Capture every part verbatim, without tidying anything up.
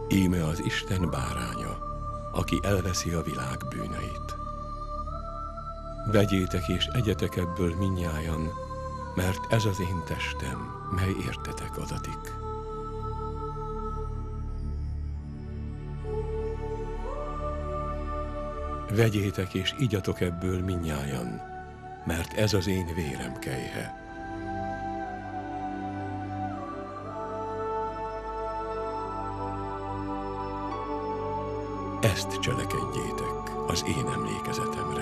Íme az Isten báránya, aki elveszi a világ bűneit. Vegyétek és egyetek ebből mindnyájan, mert ez az én testem, mely értetek adatik. Vegyétek és igyatok ebből mindnyájan, mert ez az én vérem kelyhe. Ezt cselekedjétek az én emlékezetemre.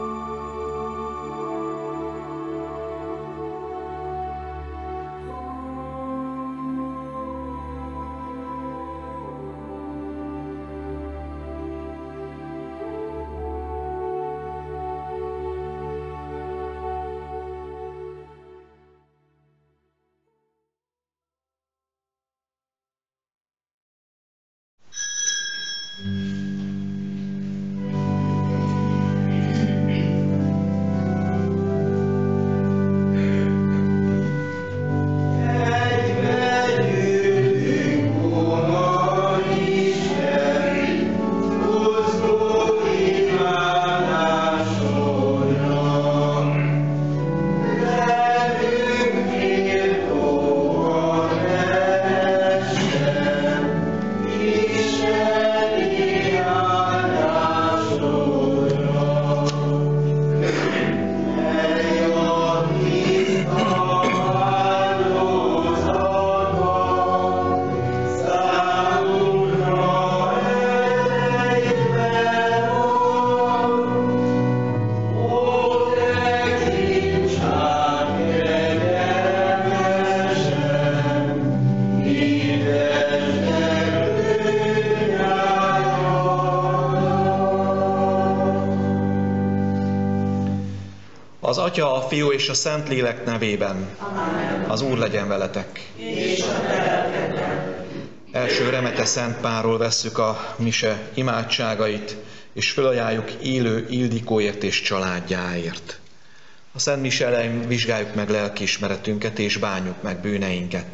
Az Atya, a Fiú és a Szentlélek nevében. Amen. Az Úr legyen veletek. És a te lelkeddel. Első remete Szent Pálról vesszük a mise imádságait, és fölajánljuk élő Ildikóért és családjáért. A Szent Mise elején vizsgáljuk meg lelkiismeretünket, és bánjuk meg bűneinket.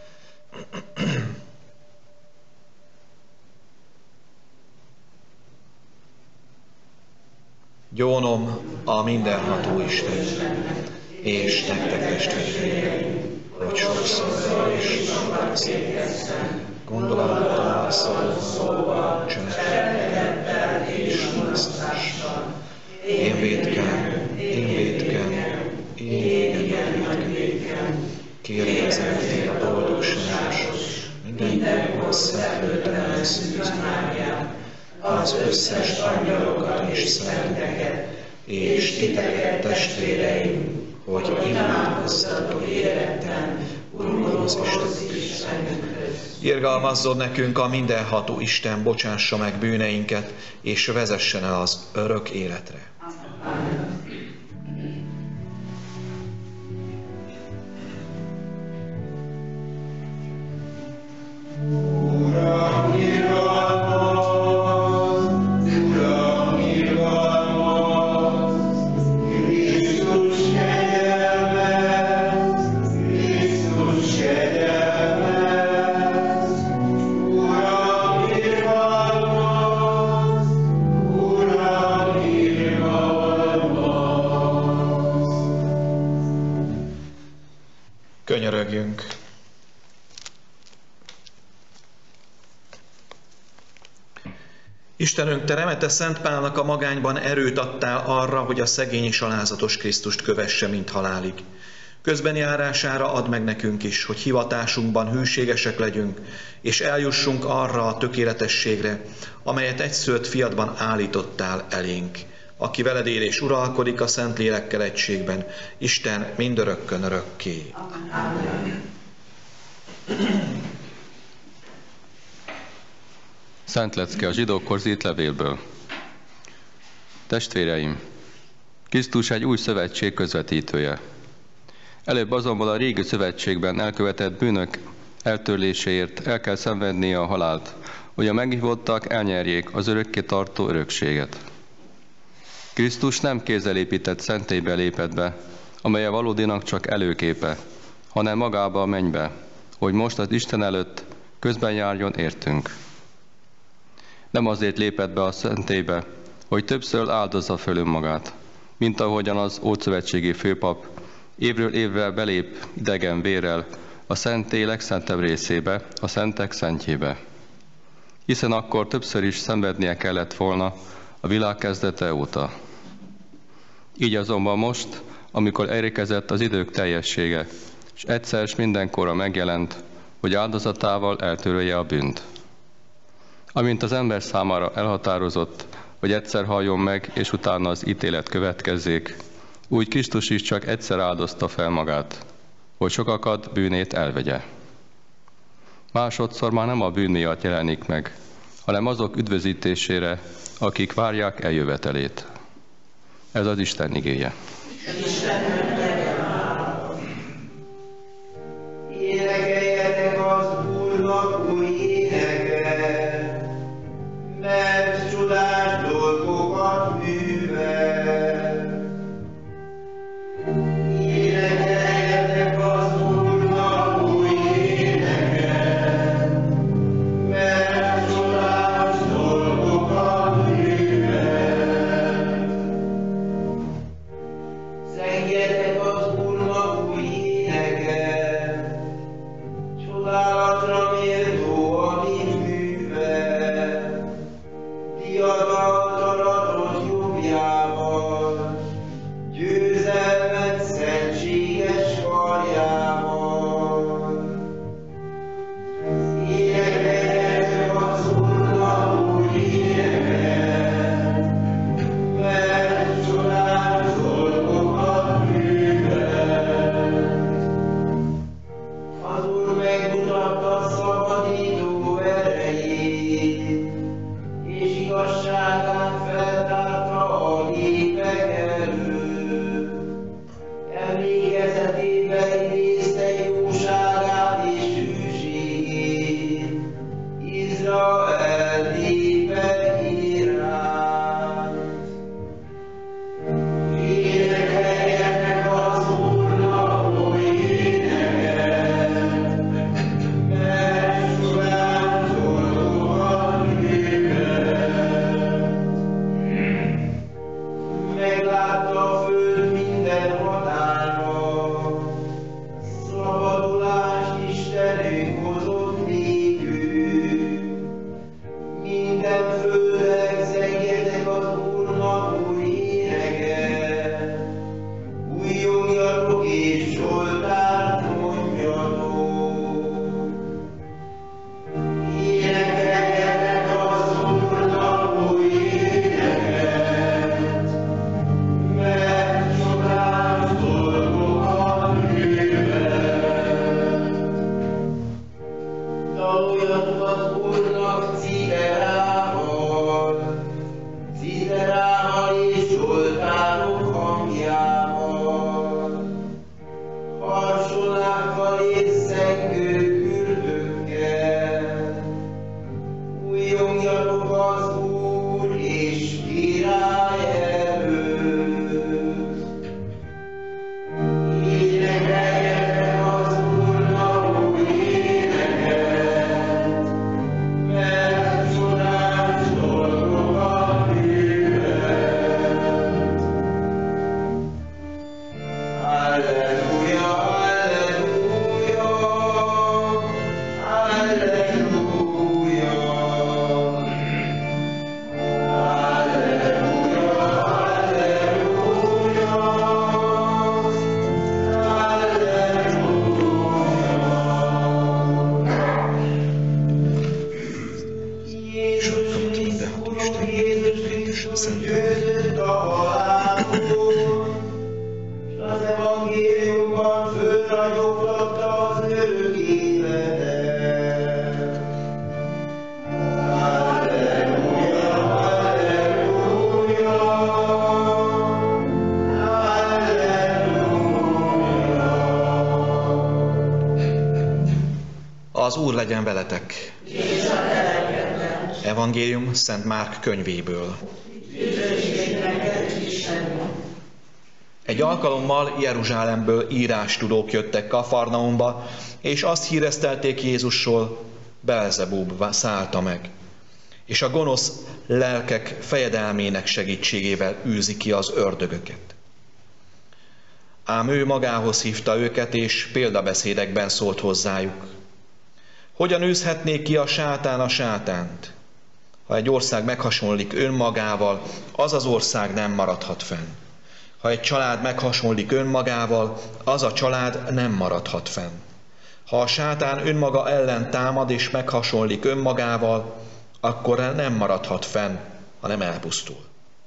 Gyónom a mindenható Istennek, és nektek testvéreim, hogy sokszor és szétkeztem, gondolattal, szóval, cselekedettel és mulasztással. Én vétkem, én vétkem, én igen vétkem. Kérjétek a boldogságos, mindenkor szellőtelen Szűz Máriát, az összes angyalokat és szenteket, és titeket, testvéreim, hogy imádkozzatok éretten, Urunk az Istenünkhöz. Irgalmazzon nekünk a mindenható Isten, bocsássa meg bűneinket, és vezessen el az örök életre. Amen. Könyörögjünk. Istenünk, te remete Szent Pálnak a magányban erőt adtál arra, hogy a szegény és alázatos Krisztust kövesse, mint halálig. Közben járására add meg nekünk is, hogy hivatásunkban hűségesek legyünk, és eljussunk arra a tökéletességre, amelyet egyszülött fiadban állítottál elénk, aki veled él és uralkodik a Szentlélekkel egységben, Isten mindörökkön örökké. Amen. Szent lecke a zsidókkor írt levélből. Testvéreim, Krisztus egy új szövetség közvetítője. Előbb azonban a régi szövetségben elkövetett bűnök eltörléséért el kell szenvednie a halált, hogy a meghívottak elnyerjék az örökké tartó örökséget. Krisztus nem kézzel épített szentélybe lépett be, amely a valódinak csak előképe, hanem magába a mennybe, hogy most az Isten előtt közben járjon értünk. Nem azért lépett be a szentélybe, hogy többször áldozza föl önmagát, mint ahogyan az ószövetségi főpap évről évre belép idegen vérrel a szentély legszentebb részébe, a szentek szentjébe. Hiszen akkor többször is szenvednie kellett volna a világ kezdete óta. Így azonban most, amikor elérkezett az idők teljessége, és egyszer s mindenkorra megjelent, hogy áldozatával eltörölje a bűnt. Amint az ember számára elhatározott, hogy egyszer halljon meg, és utána az ítélet következzék, úgy Krisztus is csak egyszer áldozta fel magát, hogy sokakat bűnét elvegye. Másodszor már nem a bűn miatt jelenik meg, hanem azok üdvözítésére, akik várják eljövetelét. Ez az Isten igéje. Énekeljetek az Úrnak új éneket, mert csodás dolgokat művel. Énekeljetek az Úrnak új éneket, mert csodás dolgokat művel. Zengjetek az Úrnak új éneket, csodálatra méltó, amit művel. Diadalt aratott jobbjával, győzelmet szentséges karjával. Énekeljetek az Úrnak új éneket, mert csodás dolgokat művel. Az Úr megmutatta szabadító erejét, és igazságát feltárta a népek előtt. Emlékezetébe idézte jóságát és hűségét, Izrael népe iránt. Énekeljetek az Úrnak új éneket, mert csodás dolgokat művel. Meglátta a föld minden határa, szabadulást Istenünk hozott nékünk. Minden földek zengjetek az Úrnak új éneket, újjongjatok és Zsoltárt mondjatok. Énekeljetek az Úrnak új éneket, mert csodás dolgokat művel. Daloljatok az Úrnak címerával, címerával és zsoltárok hangjával, harsonákkal és zengő kürdökkel. Újjongjatok az Úr és Király előtt. Énekeljetek az Úrnak új éneket, mert csodás dolgokat művel. Halleluja, halleluja, halleluja. Győzött a halálon, s az evangéliumban fölragyogtatta az örök életet. Halleluja, halleluja, halleluja. Az Úr legyen veletek! Evangélium Szent Márk könyvéből. Egy alkalommal Jeruzsálemből írástudók jöttek Kafarnaumba, és azt híresztelték Jézusról, Belzebub szállta meg. és a gonosz lelkek fejedelmének segítségével űzi ki az ördögöket. Ám ő magához hívta őket, és példabeszédekben szólt hozzájuk. Hogyan űzhetné ki a sátán a sátánt? Ha egy ország meghasonlik önmagával, az az ország nem maradhat fenn. Ha egy család meghasonlik önmagával, az a család nem maradhat fenn. Ha a sátán önmaga ellen támad és meghasonlik önmagával, akkor nem maradhat fenn, hanem elpusztul.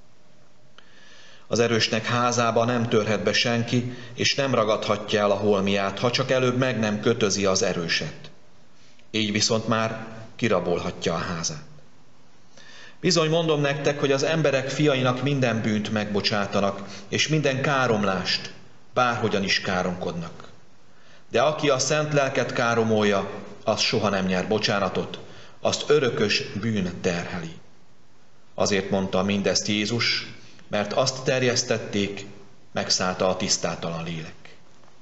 Az erősnek házába nem törhet be senki, és nem ragadhatja el a holmiát, ha csak előbb meg nem kötözi az erőset. Így viszont már kirabolhatja a házát. Bizony mondom nektek, hogy az emberek fiainak minden bűnt megbocsátanak, és minden káromlást, bárhogyan is káromkodnak. De aki a szent lelket káromolja, az soha nem nyer bocsánatot, azt örökös bűn terheli. Azért mondta mindezt Jézus, mert azt terjesztették, megszállta a tisztátalan lélek.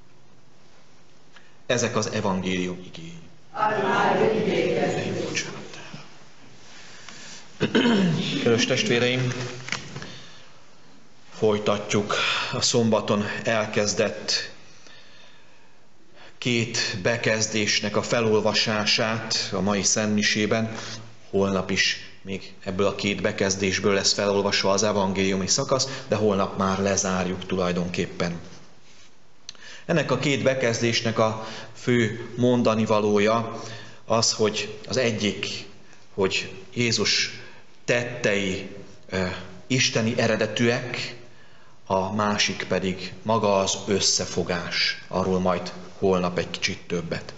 Ezek az evangélium igéi. Kedves testvéreim, folytatjuk a szombaton elkezdett két bekezdésnek a felolvasását a mai szentmisében. Holnap is még ebből a két bekezdésből lesz felolvasva az evangéliumi szakasz, de holnap már lezárjuk tulajdonképpen. Ennek a két bekezdésnek a fő mondani valója az, hogy az egyik, hogy Jézus tettei e, isteni eredetűek, a másik pedig maga az összefogás. Arról majd holnap egy kicsit többet.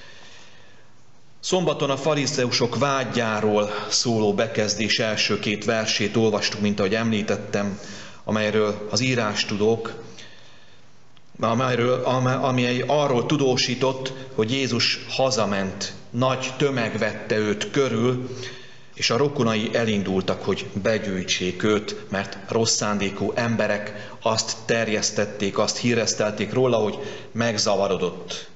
Szombaton a farizeusok vádjáról szóló bekezdés első két versét olvastuk, mint ahogy említettem, amelyről az írástudók, amelyről, amely arról tudósított, hogy Jézus hazament, nagy tömeg vette őt körül, és a rokonai elindultak, hogy begyűjtsék őt, mert rossz szándékú emberek azt terjesztették, azt híresztelték róla, hogy megzavarodott.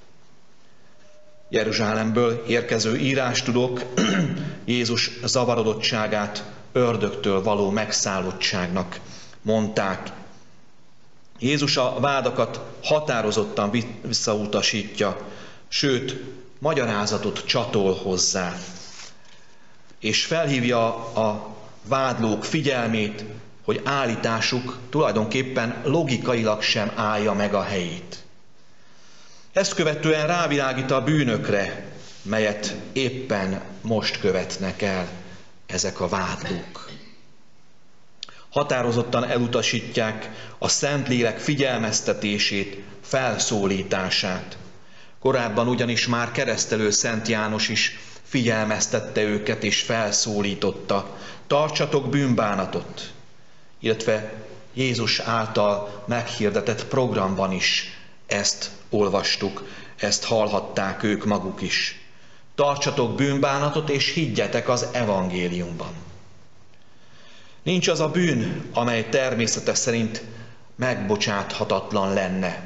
Jeruzsálemből érkező írástudók Jézus zavarodottságát ördögtől való megszállottságnak mondták. Jézus a vádakat határozottan visszautasítja, sőt, magyarázatot csatol hozzá, és felhívja a vádlók figyelmét, hogy állításuk tulajdonképpen logikailag sem állja meg a helyét. Ezt követően rávilágít a bűnökre, melyet éppen most követnek el ezek a vádlók. Határozottan elutasítják a Szentlélek figyelmeztetését, felszólítását. Korábban ugyanis már keresztelő Szent János is figyelmeztette őket és felszólította, tartsatok bűnbánatot, illetve Jézus által meghirdetett programban is ezt olvastuk, ezt hallhatták ők maguk is. Tartsatok bűnbánatot és higgyetek az evangéliumban. Nincs az a bűn, amely természete szerint megbocsáthatatlan lenne.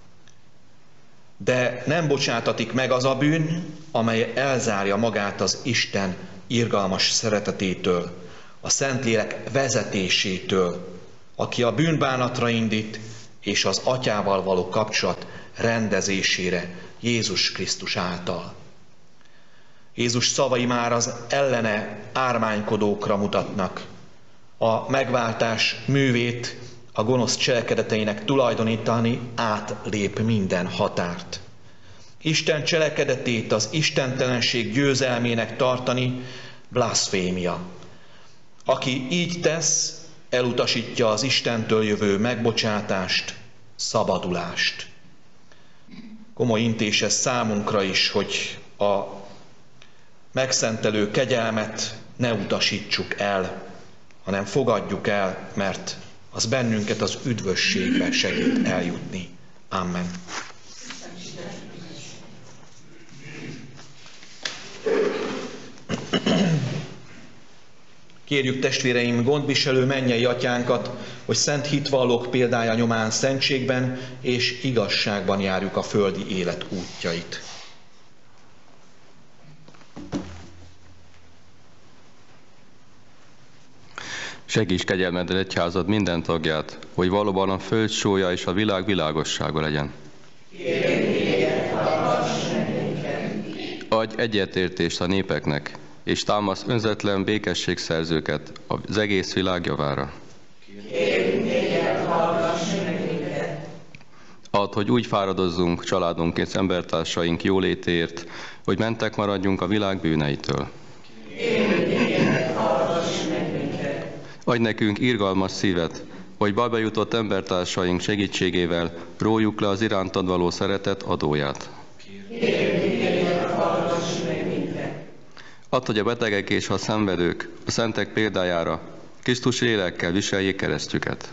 De nem bocsátatik meg az a bűn, amely elzárja magát az Isten irgalmas szeretetétől, a Szentlélek vezetésétől, aki a bűnbánatra indít, és az Atyával való kapcsolat rendezésére Jézus Krisztus által. Jézus szavai már az ellene ármánykodókra mutatnak. A megváltás művét a gonosz cselekedeteinek tulajdonítani átlép minden határt. Isten cselekedetét az istentelenség győzelmének tartani blaszfémia. Aki így tesz, elutasítja az Istentől jövő megbocsátást, szabadulást. Komoly intés ez számunkra is, hogy a megszentelő kegyelmet ne utasítsuk el, hanem fogadjuk el, mert az bennünket az üdvösségbe segít eljutni. Amen. Kérjük testvéreim, gondviselő mennyei atyánkat, hogy szent hitvallók példája nyomán szentségben és igazságban járjuk a földi élet útjait. Segíts kegyelmeddel egyházad minden tagját, hogy valóban a föld sója és a világ világossága legyen. Adj egyetértést a népeknek, és támasz önzetlen békességszerzőket az egész világ javára. Add, hogy úgy fáradozzunk családunk és embertársaink jólétéért, hogy mentek maradjunk a világ bűneitől. Adj nekünk irgalmas szívet, hogy bajba jutott embertársaink segítségével rójuk le az irántad való szeretet adóját. Add, hogy a betegek és a szenvedők a szentek példájára Krisztus lélekkel viseljék keresztjüket.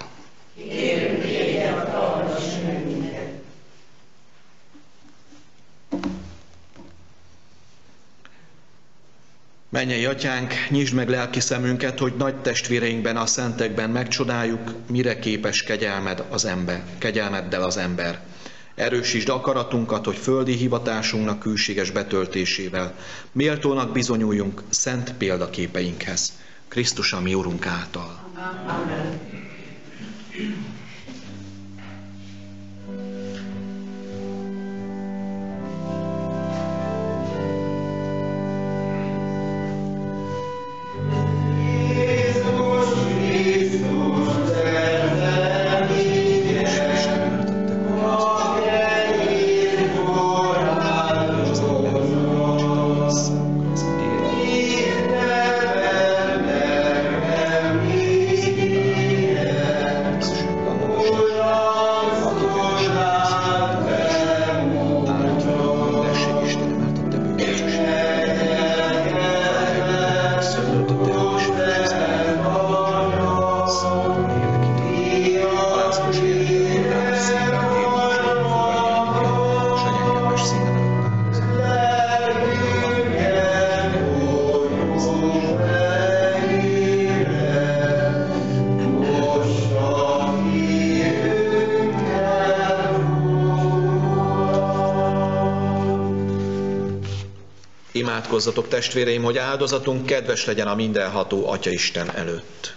Mennyei Atyánk, nyisd meg lelki szemünket, hogy nagy testvéreinkben, a szentekben megcsodáljuk, mire képes kegyelmed az ember, kegyelmeddel az ember. Erősítsd akaratunkat, hogy földi hivatásunknak külséges betöltésével méltónak bizonyuljunk szent példaképeinkhez. Krisztus a mi Urunk által. Amen. Imádkozzatok, testvéreim, hogy áldozatunk kedves legyen a mindenható Atyaisten előtt.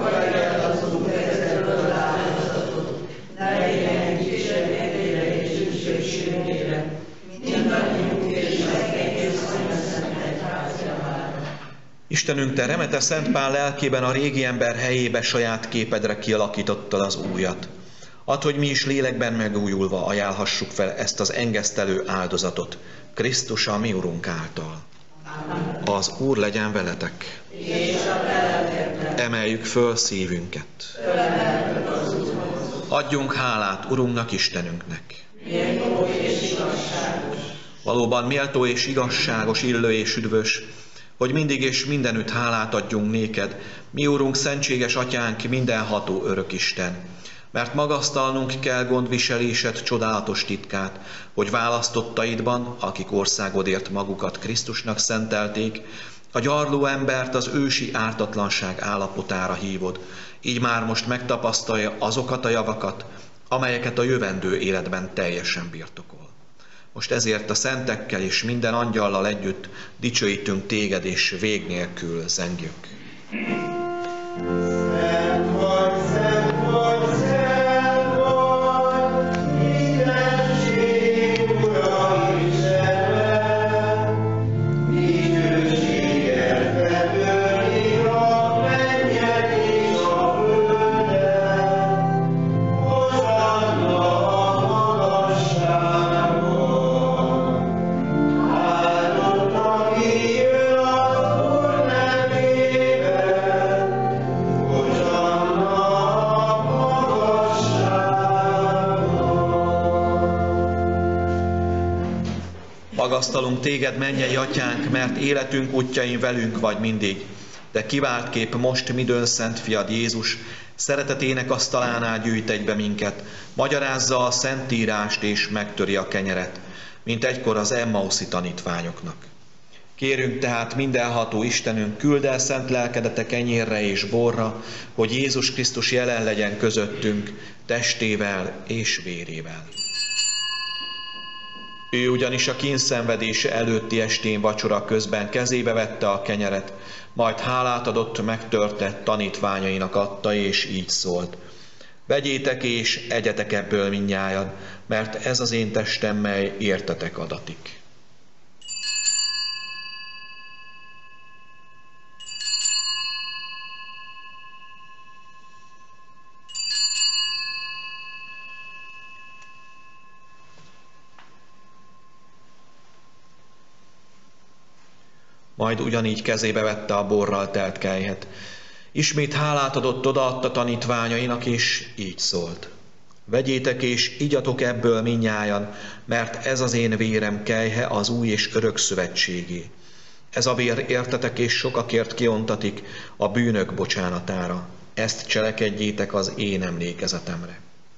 Istenünk, Te remete Szent Pál lelkében a régi ember helyébe saját képedre kialakítottad az újat. Add, hogy mi is lélekben megújulva ajánlhassuk fel ezt az engesztelő áldozatot, Krisztus a mi Urunk által. Az Úr legyen veletek. Emeljük föl szívünket. Adjunk hálát Urunknak, Istenünknek. Valóban méltó és igazságos, illő és üdvös, hogy mindig és mindenütt hálát adjunk néked, mi Urunk, szentséges Atyánk, mindenható Örökisten. Mert magasztalnunk kell gondviselésed csodálatos titkát, hogy választottaidban, akik országodért magukat Krisztusnak szentelték, a gyarló embert az ősi ártatlanság állapotára hívod, így már most megtapasztalja azokat a javakat, amelyeket a jövendő életben teljesen birtokol. Most ezért a szentekkel és minden angyallal együtt dicsőítünk téged, és vég nélkül zengjük. Magasztalunk téged, mennyei Atyánk, mert életünk útjain velünk vagy mindig, de kivált kép most midőn szent fiad Jézus, szeretetének asztalánál gyűjt egybe minket, magyarázza a szentírást és megtöri a kenyeret, mint egykor az Emmauszi tanítványoknak. Kérünk tehát mindenható Istenünk, küld el szent lelkedet a kenyérre és borra, hogy Jézus Krisztus jelen legyen közöttünk, testével és vérével. Ő ugyanis a kínszenvedése előtti estén vacsora közben kezébe vette a kenyeret, majd hálát adott, megtörte, tanítványainak adta, és így szólt: vegyétek és egyetek ebből mindnyájan, mert ez az én testem, mely értetek adatik. Majd ugyanígy kezébe vette a borral telt kelyhet. Ismét hálát adott, odaadta tanítványainak, és így szólt: vegyétek és igyatok ebből mindnyájan, mert ez az én vérem kelyhe az új és örök szövetségé. Ez a vér értetek és sokakért kiontatik a bűnök bocsánatára. Ezt cselekedjétek az én emlékezetemre.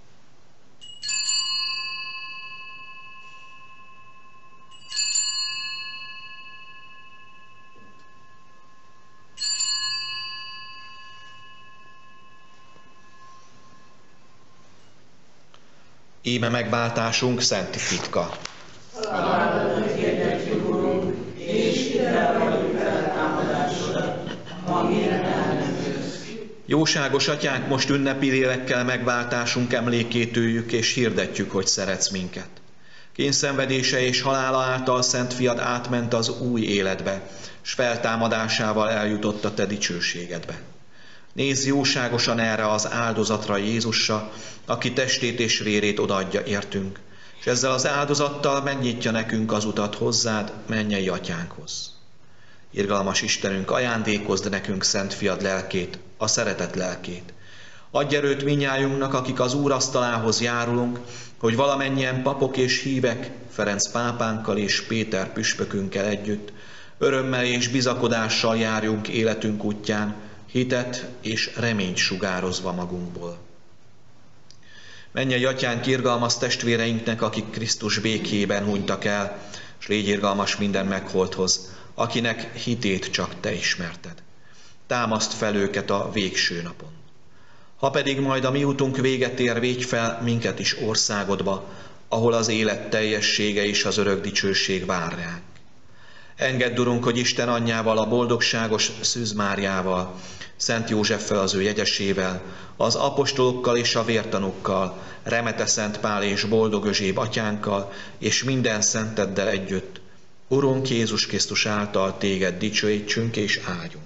Íme megváltásunk szent titka. Halálodat hirdetjük, Urunk, és hiddel vagyunk feltámadásodat, amire elnököz. Jóságos Atyánk, most ünnepi lélekkel megváltásunk emlékét üljük, és hirdetjük, hogy szeretsz minket. Kényszenvedése és halála által Szent Fiad átment az új életbe, s feltámadásával eljutott a te dicsőségedbe. Nézz jóságosan erre az áldozatra, Jézusra, aki testét és vérét odaadja értünk, és ezzel az áldozattal megnyitja nekünk az utat hozzád, mennyei Atyánkhoz. Irgalmas Istenünk, ajándékozd nekünk Szent Fiad lelkét, a szeretet lelkét. Adj erőt minnyájunknak, akik az Úr asztalához járulunk, hogy valamennyien papok és hívek, Ferenc pápánkkal és Péter püspökünkkel együtt, örömmel és bizakodással járjunk életünk útján, hitet és reményt sugározva magunkból. Mennyei Atyánk, irgalmaz testvéreinknek, akik Krisztus békében hunytak el, s légy irgalmas minden megholthoz, akinek hitét csak te ismerted. Támaszt fel őket a végső napon. Ha pedig majd a mi utunk véget ér, védj fel minket is országodba, ahol az élet teljessége és az örök dicsőség vár ránk. Engedd, Urunk, hogy Isten anyjával, a boldogságos Szűz Máriával, Szent Józseffel, az ő jegyesével, az apostolokkal és a vértanúkkal, Remete Szent Pál és boldog Özséb atyánkkal, és minden szenteddel együtt, Urunk Jézus Krisztus által téged dicsőítsünk és áldjunk.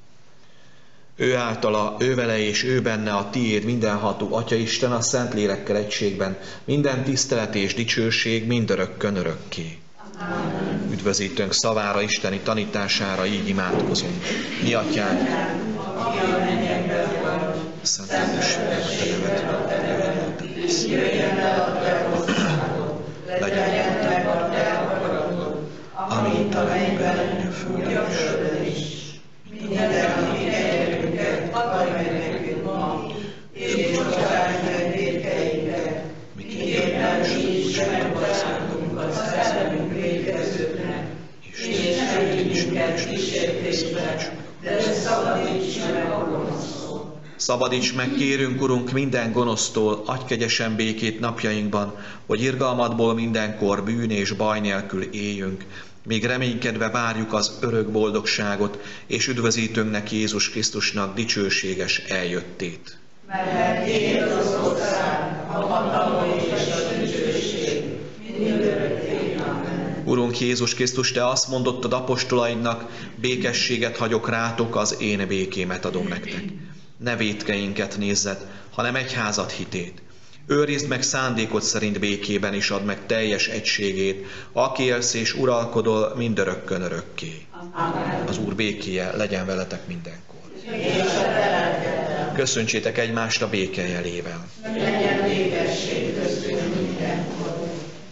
Ő általa, ő vele és ő benne a tiéd mindenható Atya Isten a Szent Lélekkel egységben, minden tisztelet és dicsőség mindörökkön örökké. Amen. Üdvözítőnk szavára, isteni tanítására így imádkozunk. Mi Atyánk, aki a mennyekben vagy, szenteltességet a te neved, jöjjön el a te országod, legyen meg a te akaratod, amint a mennyben, úgy a földön is. Minden, ami egyedünket, adj meg nekünk ma, és bocsáss meg vétkeinket, miképpen mi is megbocsátunk a ellenünk vétkezőknek, és ne vigy minket kísértésbe, de szabadíts meg a gonosztól. Szabadíts meg, kérünk, Urunk, minden gonosztól, adj kegyesen békét napjainkban, hogy irgalmadból mindenkor bűn és baj nélkül éljünk, míg reménykedve várjuk az örök boldogságot, és üdvözítőnknek Jézus Krisztusnak dicsőséges eljöttét. Mert tiéd az ország, a hatalom és a dicsőség, mindörökké. Amen. Urunk Jézus Krisztus, te azt mondottad apostolaidnak, békességet hagyok rátok, az én békémet adom nektek. Ne vétkeinket nézzed, hanem egyházad hitét. Őrizd meg szándékod szerint békében, és add meg teljes egységét, aki élsz és uralkodol mindörökkön örökké. Amen. Az Úr békéje legyen veletek mindenkor. És a te lelkeddel. Köszöntsétek egymást a béke jelével. Legyen békesség köztünk mindenkor.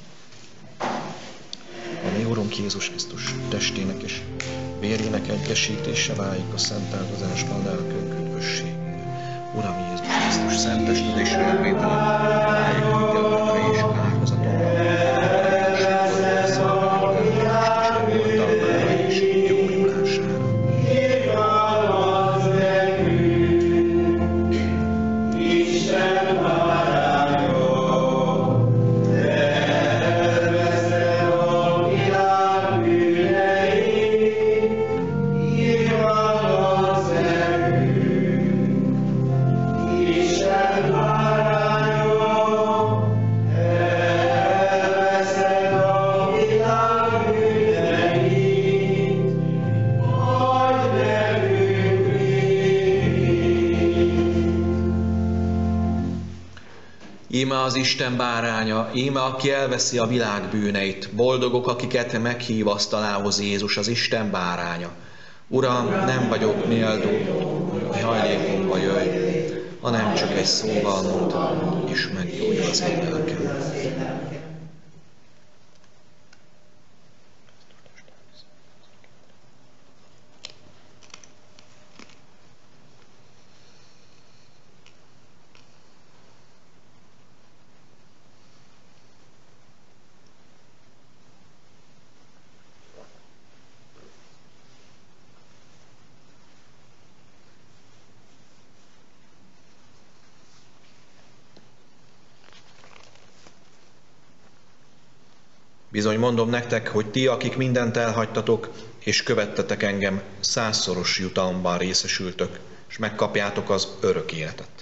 A mi Urunk Jézus Krisztus testének és vérének egyesítése válik a szent áldozásban lelkünk üdvösségére. Uram Jézus Krisztus, szent tested és vérvételed, váljék mindjárt és áldozatonkra, és szolgáltatására és oltalmára és gyógyulására. Isten barátja, tervezze az Isten báránya, íme aki elveszi a világ bűneit. Boldogok, akiket meghív asztalához Jézus, az Isten báránya. Uram, nem vagyok méltó, hogy hajlékomba jöjj, hanem csak egy szóval mondtam, és meggyógyul az én lelkem. Bizony mondom nektek, hogy ti, akik mindent elhagytatok, és követtetek engem, százszoros jutalomban részesültök, és megkapjátok az örök életet.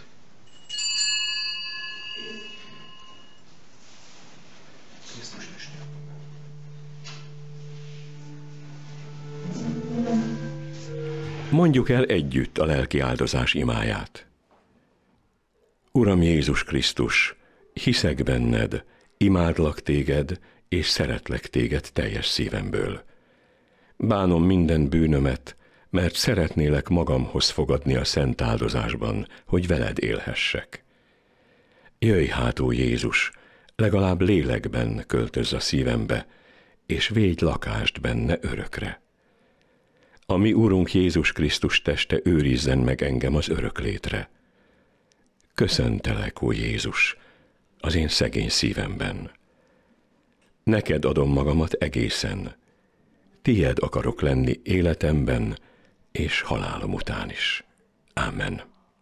Mondjuk el együtt a lelki áldozás imáját. Uram Jézus Krisztus, hiszek benned, imádlak téged, és szeretlek téged teljes szívemből. Bánom minden bűnömet, mert szeretnélek magamhoz fogadni a szent áldozásban, hogy veled élhessek. Jöjj hát, ó Jézus, legalább lélekben költözz a szívembe, és védj lakást benne örökre. A mi Úrunk Jézus Krisztus teste őrizzen meg engem az örök létre. Köszöntelek, ó Jézus, az én szegény szívemben. Neked adom magamat egészen. Tied akarok lenni életemben és halálom után is. Amen.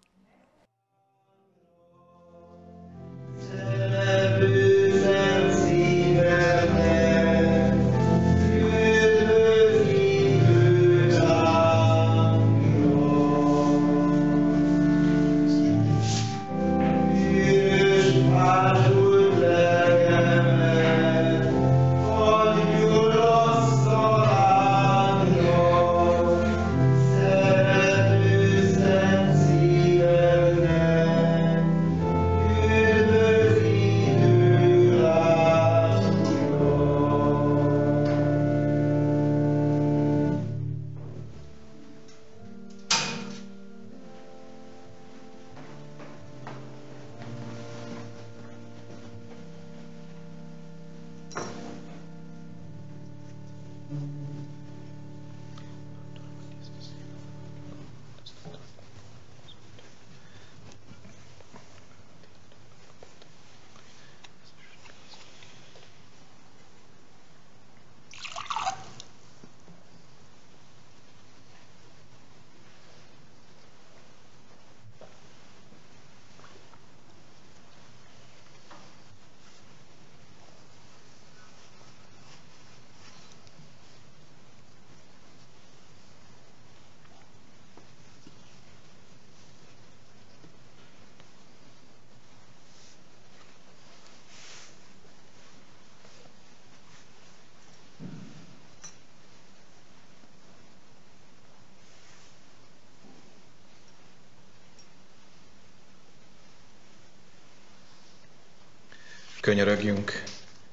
Könyörögjünk.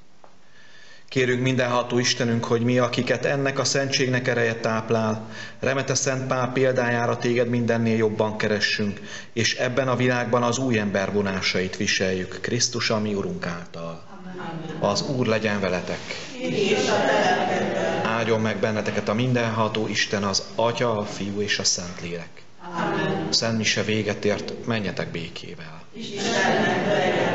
Kérünk mindenható Istenünk, hogy mi, akiket ennek a szentségnek ereje táplál, remete Szent Pál példájára téged mindennél jobban keressünk, és ebben a világban az új ember vonásait viseljük, Krisztus, a mi Urunk által. Amen. Az Úr legyen veletek. Áldjon meg benneteket a mindenható Isten, az Atya, a Fiú és a Szentlélek. Amen. Szent mise véget ért, menjetek békével. Istennek legyen.